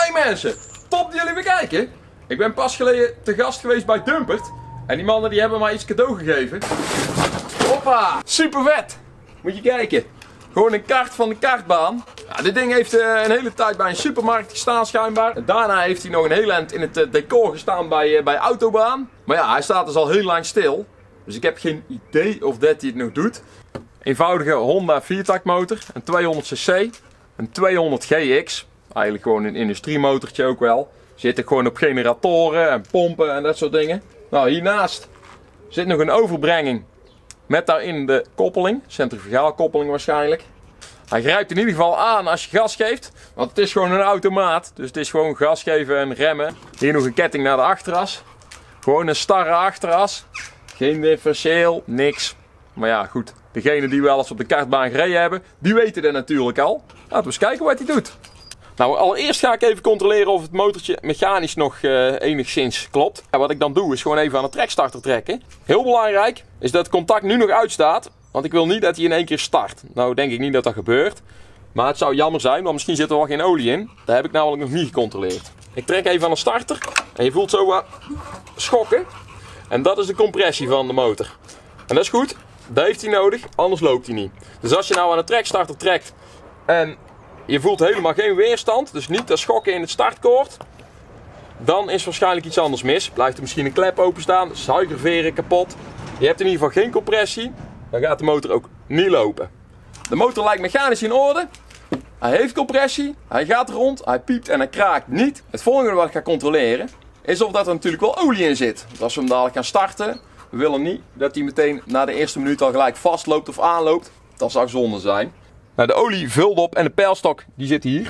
Hey mensen, top dat jullie weer kijken. Ik ben pas geleden te gast geweest bij Dumpert. En die mannen die hebben mij iets cadeau gegeven. Hoppa, super vet. Moet je kijken. Gewoon een kaart van de kartbaan. Ja, dit ding heeft een hele tijd bij een supermarkt gestaan schijnbaar. En daarna heeft hij nog een heel eind in het decor gestaan bij Autobaan. Maar ja, hij staat dus al heel lang stil. Dus ik heb geen idee of dat hij het nog doet. Eenvoudige Honda viertaktmotor, een 200cc, een 200 GX. Eigenlijk gewoon een industriemotortje ook wel. Zit er gewoon op generatoren en pompen en dat soort dingen. Nou, hiernaast zit nog een overbrenging met daarin de koppeling. Centrifugaalkoppeling waarschijnlijk. Hij grijpt in ieder geval aan als je gas geeft. Want het is gewoon een automaat. Dus het is gewoon gas geven en remmen. Hier nog een ketting naar de achteras. Gewoon een starre achteras. Geen differentieel, niks. Maar ja, goed. Degenen die wel eens op de kartbaan gereden hebben, die weten dat natuurlijk al. Laten we eens kijken wat hij doet. Nou, allereerst ga ik even controleren of het motortje mechanisch nog enigszins klopt. En wat ik dan doe is gewoon even aan de trekstarter trekken. Heel belangrijk is dat het contact nu nog uitstaat. Want ik wil niet dat hij in één keer start. Nou denk ik niet dat dat gebeurt. Maar het zou jammer zijn, want misschien zit er wel geen olie in. Dat heb ik namelijk nog niet gecontroleerd. Ik trek even aan de starter. En je voelt zo wat schokken. En dat is de compressie van de motor. En dat is goed. Dat heeft hij nodig, anders loopt hij niet. Dus als je nou aan de trekstarter trekt en je voelt helemaal geen weerstand, dus niet dat schokken in het startkoord, dan is waarschijnlijk iets anders mis. Blijft er misschien een klep openstaan, de zuigerveren kapot. Je hebt in ieder geval geen compressie, dan gaat de motor ook niet lopen. De motor lijkt mechanisch in orde. Hij heeft compressie, hij gaat rond, hij piept en hij kraakt niet. Het volgende wat ik ga controleren is of dat er natuurlijk wel olie in zit. Want als we hem dadelijk gaan starten, we willen niet dat hij meteen na de eerste minuut al gelijk vastloopt of aanloopt. Dat zou zonde zijn. Nou, de olie vult op en de peilstok die zit hier.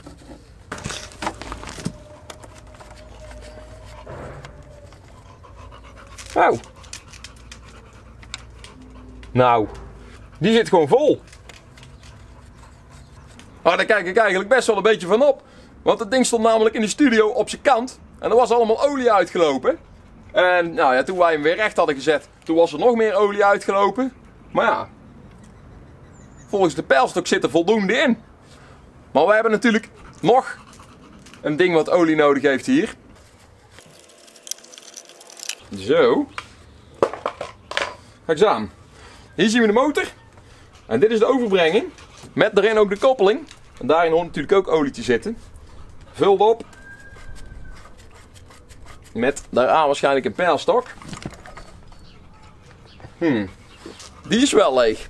Oh. Nou, die zit gewoon vol. Maar daar kijk ik eigenlijk best wel een beetje van op. Want het ding stond namelijk in de studio op zijn kant. En er was allemaal olie uitgelopen. En nou ja, toen wij hem weer recht hadden gezet, toen was er nog meer olie uitgelopen. Maar ja, volgens de peilstok zit er voldoende in. Maar we hebben natuurlijk nog een ding wat olie nodig heeft hier. Zo. Kijk eens aan. Hier zien we de motor. En dit is de overbrenging. Met daarin ook de koppeling. En daarin hoort natuurlijk ook olie te zitten. Vult op. Met daaraan waarschijnlijk een peilstok. Die is wel leeg.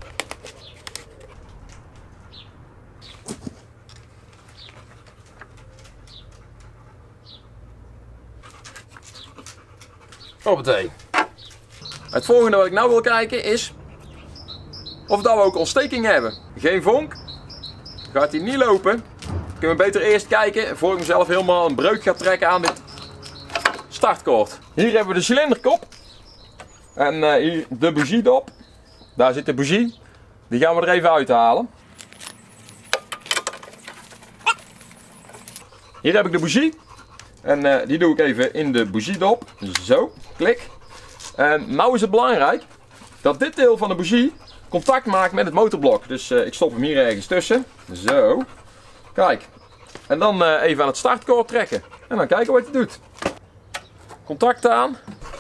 Hoppatee. Het volgende wat ik nou wil kijken is of dat we ook ontsteking hebben. Geen vonk. Gaat hij niet lopen. Kunnen we beter eerst kijken voor ik mezelf helemaal een breuk ga trekken aan dit startkoord. Hier hebben we de cilinderkop. En hier de bougiedop. Daar zit de bougie. Die gaan we er even uithalen. Hier heb ik de bougie. En die doe ik even in de bougiedop. Zo, klik. En nou is het belangrijk dat dit deel van de bougie contact maakt met het motorblok. Dus ik stop hem hier ergens tussen. Zo. Kijk. En dan even aan het startkoord trekken. En dan kijken wat hij doet. Contact aan.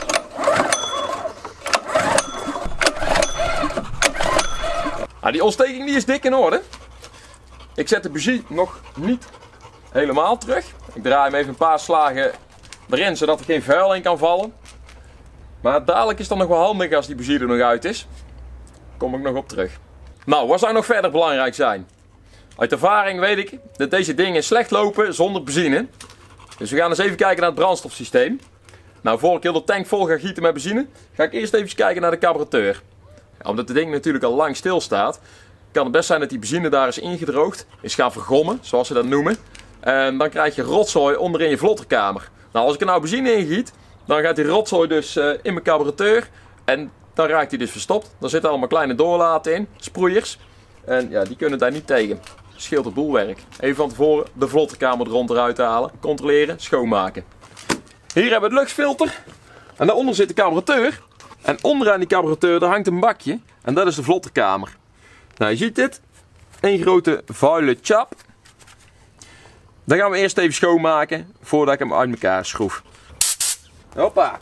Nou, die ontsteking die is dik in orde. Ik zet de bougie nog niet helemaal terug. Ik draai hem even een paar slagen erin, zodat er geen vuil in kan vallen. Maar dadelijk is het dan nog wel handig als die bougie er nog uit is. Daar kom ik nog op terug. Nou, wat zou nog verder belangrijk zijn? Uit ervaring weet ik dat deze dingen slecht lopen zonder benzine. Dus we gaan eens even kijken naar het brandstofsysteem. Nou, voor ik heel de tank vol ga gieten met benzine, ga ik eerst even kijken naar de carburateur. Ja, omdat het ding natuurlijk al lang stil staat, kan het best zijn dat die benzine daar is ingedroogd, is gaan vergommen, zoals ze dat noemen. En dan krijg je rotzooi onderin je vlotterkamer. Nou, als ik er nou benzine in giet, dan gaat die rotzooi dus in mijn carburateur. En dan raakt hij dus verstopt. Daar zitten allemaal kleine doorlaten in, sproeiers. En ja, die kunnen daar niet tegen. Scheelt het boelwerk. Even van tevoren de vlotterkamer er rond eruit halen, controleren, schoonmaken. Hier hebben we het luchtfilter. En daaronder zit de carburateur. En onderaan die carburateur daar hangt een bakje. En dat is de vlotterkamer. Nou, je ziet dit. Een grote vuile chap. Dan gaan we eerst even schoonmaken voordat ik hem uit elkaar schroef. Hoppa!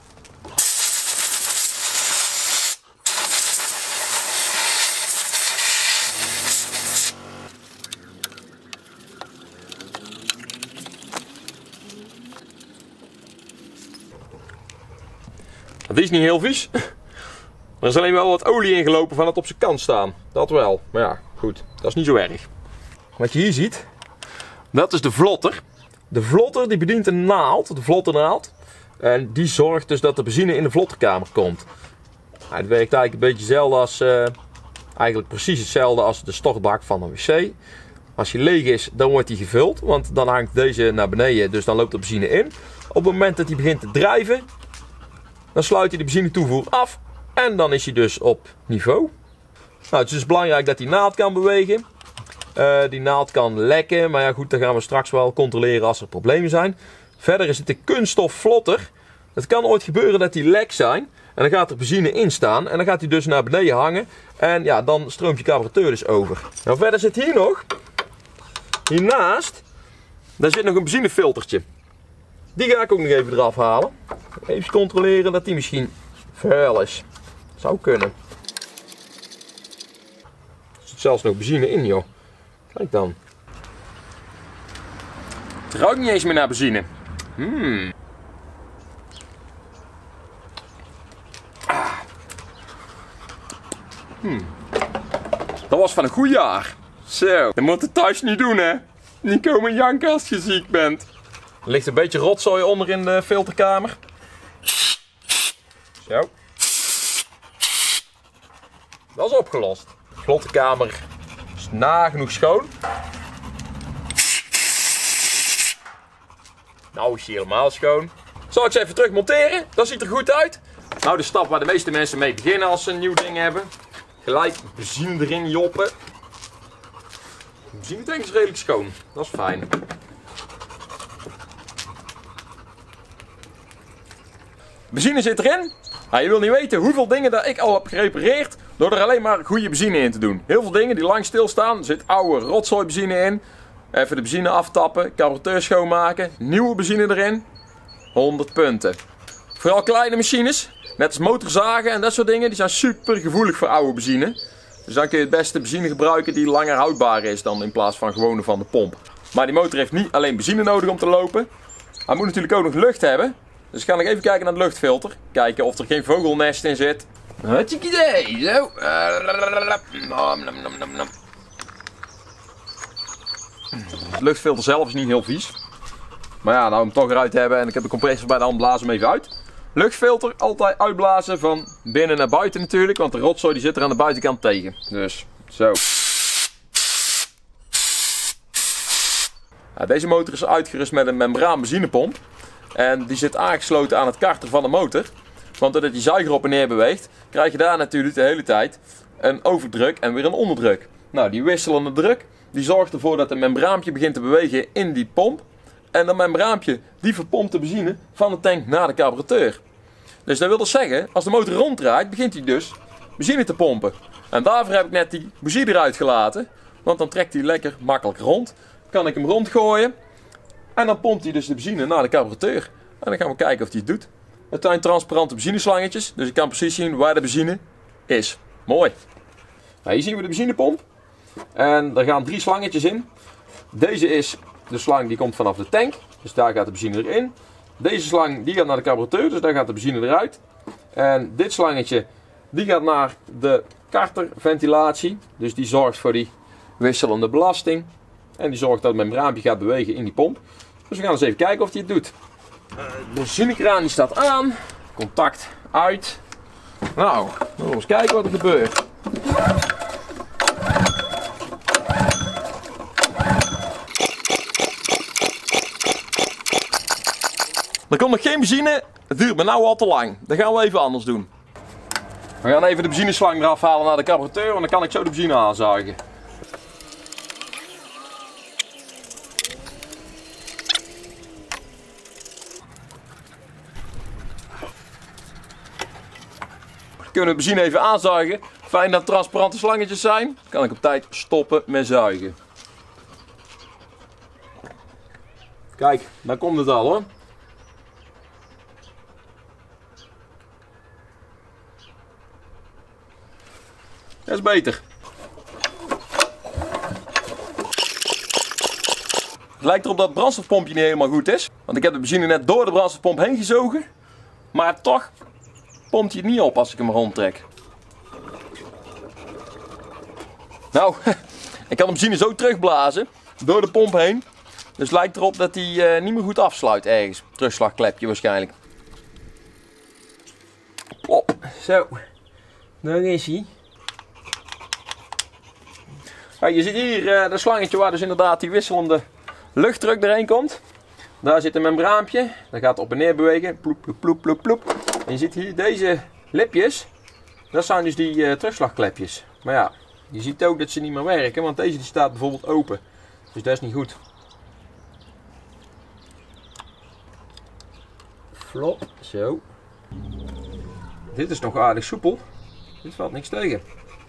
Het is niet heel vies. Er is alleen wel wat olie ingelopen van het op zijn kant staan. Dat wel. Maar ja, goed. Dat is niet zo erg. Wat je hier ziet, dat is de vlotter. De vlotter die bedient een naald, de vlotternaald. En die zorgt dus dat de benzine in de vlotterkamer komt. Het werkt eigenlijk een beetje hetzelfde als, eigenlijk precies hetzelfde als de stortbak van een wc. Als die leeg is, dan wordt die gevuld, want dan hangt deze naar beneden, dus dan loopt de benzine in. Op het moment dat hij begint te drijven, dan sluit hij de benzinetoevoer af en dan is hij dus op niveau. Nou, het is dus belangrijk dat die naald kan bewegen. Die naald kan lekken, maar ja goed, dat gaan we straks wel controleren als er problemen zijn. Verder is het een kunststof vlotter. Het kan ooit gebeuren dat die lek zijn en dan gaat er benzine in staan en dan gaat hij dus naar beneden hangen en ja, dan stroomt je carburateur dus over. Nou, verder zit hier nog, hiernaast, daar zit nog een benzinefiltertje. Die ga ik ook nog even eraf halen. Even controleren dat die misschien vuil is. Zou kunnen. Er zit zelfs nog benzine in, joh. Kijk dan. Het ruikt niet eens meer naar benzine. Dat was van een goed jaar. Zo, dat moet je thuis niet doen, hè. Niet komen janken als je ziek bent. Er ligt een beetje rotzooi onder in de filterkamer. Zo. Dat is opgelost. De filterkamer is nagenoeg schoon. Nou is hij helemaal schoon. Zal ik ze even terug monteren? Dat ziet er goed uit. Nou, de stap waar de meeste mensen mee beginnen als ze een nieuw ding hebben. Gelijk benzine erin joppen. De benzinetank is redelijk schoon. Dat is fijn. Benzine zit erin. Nou, je wil niet weten hoeveel dingen dat ik al heb gerepareerd door er alleen maar goede benzine in te doen. Heel veel dingen die lang stilstaan. Er zit oude rotzooi benzine in. Even de benzine aftappen, carburateur schoonmaken, nieuwe benzine erin. 100 punten. Vooral kleine machines, net als motorzagen en dat soort dingen, die zijn super gevoelig voor oude benzine. Dus dan kun je het beste benzine gebruiken die langer houdbaar is dan in plaats van gewone van de pomp. Maar die motor heeft niet alleen benzine nodig om te lopen. Hij moet natuurlijk ook nog lucht hebben. Dus ga ik even kijken naar de luchtfilter. Kijken of er geen vogelnest in zit. Hartstikke idee, zo. De luchtfilter zelf is niet heel vies. Maar ja, nou hem toch eruit hebben en ik heb de compressor bij de hand, blazen hem even uit. Luchtfilter altijd uitblazen van binnen naar buiten natuurlijk, want de rotzooi die zit er aan de buitenkant tegen. Dus zo. Ja, deze motor is uitgerust met een membraan benzinepomp. En die zit aangesloten aan het karter van de motor. Want doordat die zuiger op en neer beweegt, krijg je daar natuurlijk de hele tijd een overdruk en weer een onderdruk. Nou, die wisselende druk, die zorgt ervoor dat een membraampje begint te bewegen in die pomp. En dat membraampje, die verpompt de benzine van de tank naar de carburateur. Dus dat wil dus zeggen, als de motor ronddraait, begint hij dus benzine te pompen. En daarvoor heb ik net die bougie eruit gelaten. Want dan trekt hij lekker makkelijk rond. Kan ik hem rondgooien. En dan pompt hij dus de benzine naar de carburateur. En dan gaan we kijken of hij het doet. Het zijn transparante benzineslangetjes. Dus ik kan precies zien waar de benzine is. Mooi. Nou, hier zien we de benzinepomp. En daar gaan 3 slangetjes in. Deze is de slang die komt vanaf de tank. Dus daar gaat de benzine erin. Deze slang die gaat naar de carburateur. Dus daar gaat de benzine eruit. En dit slangetje die gaat naar de karterventilatie. Dus die zorgt voor die wisselende belasting. En die zorgt dat het membraampje gaat bewegen in die pomp. Dus we gaan eens even kijken of hij het doet. De benzinekraan die staat aan. Contact uit. Nou, dan eens kijken wat er gebeurt. Er komt nog geen benzine. Het duurt me nou al te lang. Dat gaan we even anders doen. We gaan even de benzineslang eraf halen naar de carburateur. Want dan kan ik zo de benzine aanzuigen. Kunnen we de benzine even aanzuigen. Fijn dat het transparante slangetjes zijn. Kan ik op tijd stoppen met zuigen. Kijk, daar komt het al hoor. Dat is beter. Het lijkt erop dat het brandstofpompje niet helemaal goed is. Want ik heb de benzine net door de brandstofpomp heen gezogen. Maar toch pompt hij het niet op als ik hem rondtrek. Nou, ik kan de benzine zo terugblazen. Door de pomp heen. Dus het lijkt erop dat hij niet meer goed afsluit ergens. Terugslagklepje waarschijnlijk. Plop. Zo. Daar is hij. Ja, je ziet hier dat slangetje waar dus inderdaad die wisselende luchtdruk erheen komt. Daar zit een membraampje. Dat gaat op en neer bewegen. Ploep, ploep, ploep, ploep, ploep. En je ziet hier deze lipjes. Dat zijn dus die terugslagklepjes. Maar ja, je ziet ook dat ze niet meer werken. Want deze die staat bijvoorbeeld open. Dus dat is niet goed. Flop. Zo. Dit is nog aardig soepel. Dit valt niks tegen.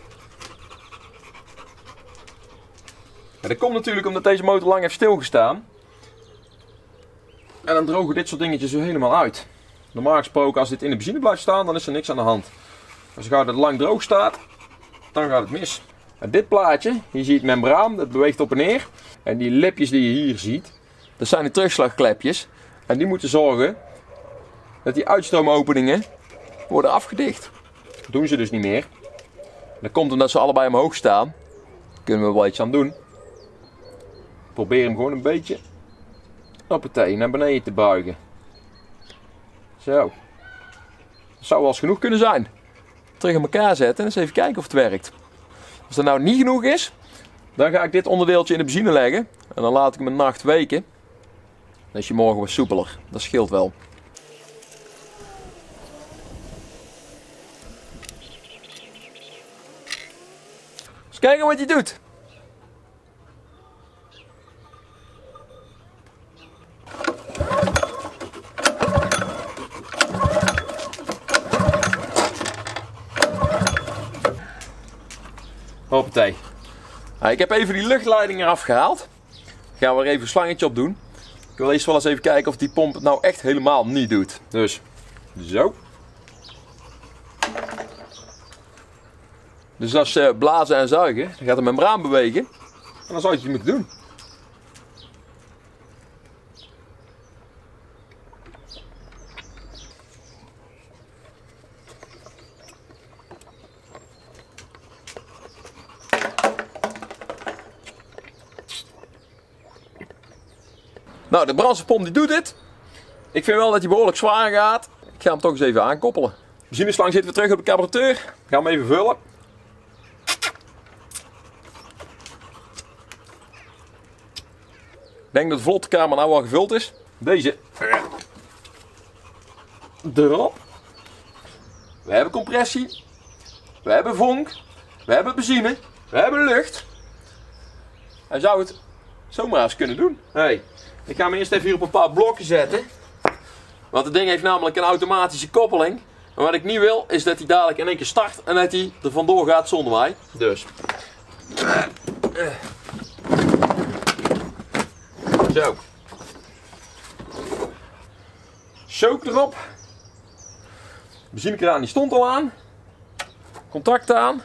Ja, dat komt natuurlijk omdat deze motor lang heeft stilgestaan. En dan drogen dit soort dingetjes zo helemaal uit. Normaal gesproken als dit in de benzine blijft staan, dan is er niks aan de hand. Als het lang droog staat, dan gaat het mis. En dit plaatje, hier zie je het membraan, dat beweegt op en neer. En die lipjes die je hier ziet, dat zijn de terugslagklepjes. En die moeten zorgen dat die uitstroomopeningen worden afgedicht. Dat doen ze dus niet meer. Dat komt omdat ze allebei omhoog staan. Daar kunnen we wel iets aan doen. Probeer hem gewoon een beetje op het naar beneden te buigen. Zo. Dat zou wel eens genoeg kunnen zijn. Terug in elkaar zetten en eens even kijken of het werkt. Als dat nou niet genoeg is, dan ga ik dit onderdeeltje in de benzine leggen. En dan laat ik hem een nacht weken. Dan is je morgen wat soepeler. Dat scheelt wel. Eens kijken wat hij doet. Hoppatee. Ik heb even die luchtleiding eraf gehaald. Gaan we er even een slangetje op doen. Ik wil eerst wel eens even kijken of die pomp het nou echt helemaal niet doet. Dus, zo. Dus als blazen en zuigen, dan gaat de membraan bewegen. En dan zou je het moeten doen. Nou, de brandstofpomp die doet dit. Ik vind wel dat hij behoorlijk zwaar gaat. Ik ga hem toch eens even aankoppelen. De benzineslang zit weer terug op de carburateur. Ik ga hem even vullen. Ik denk dat de vlotkamer nou al gevuld is. Deze erop. We hebben compressie. We hebben vonk. We hebben benzine. We hebben lucht. Hij zou het zomaar eens kunnen doen. Hey. Ik ga hem eerst even hier op een paar blokken zetten. Want het ding heeft namelijk een automatische koppeling. En wat ik niet wil is dat hij dadelijk in één keer start en dat hij er vandoor gaat zonder mij. Dus. Zo. Choke erop. Benzinekraan die stond al aan. Contact aan.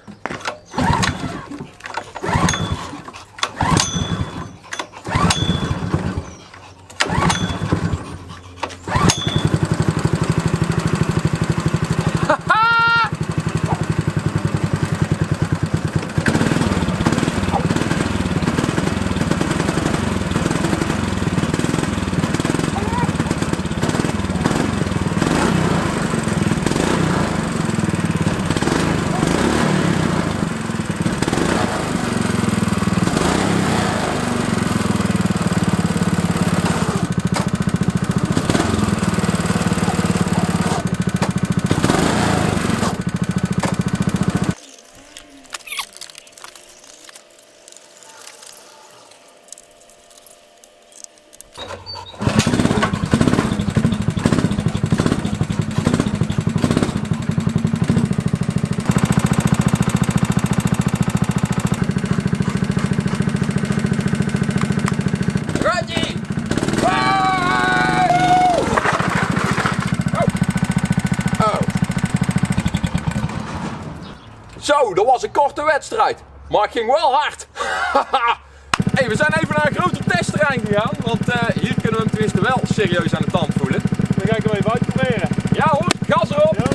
Zo, dat was een korte wedstrijd. Maar het ging wel hard. Hey, we zijn even naar een groter testterrein gegaan. Want hier kunnen we hem tenminste wel serieus aan de tand voelen. Dan ga ik hem even uitproberen. Ja hoor, gas erop. Ja.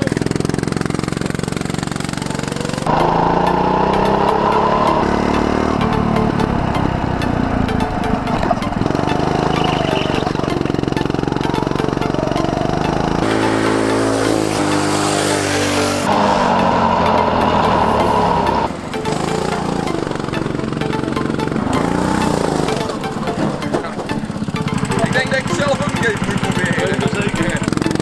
Ik denk dat ik het zelf ook nog even moet proberen. Dat is zeker.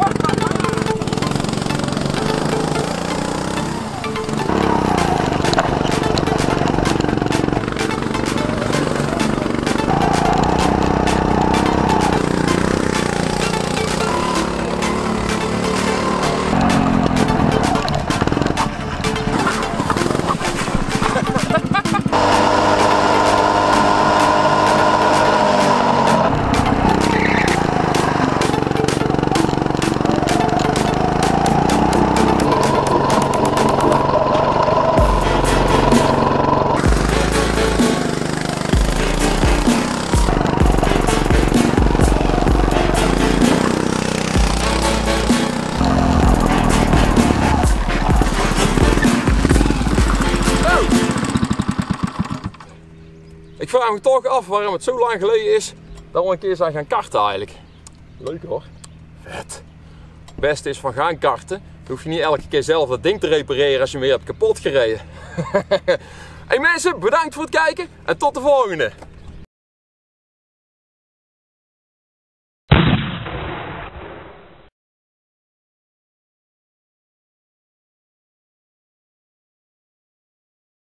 Ik vraag me toch af waarom het zo lang geleden is dat we een keer zijn gaan karten eigenlijk. Leuk hoor. Vet. Het beste is van gaan karten. Dan hoef je niet elke keer zelf dat ding te repareren als je hem weer hebt kapot gereden. Hey mensen, bedankt voor het kijken en tot de volgende.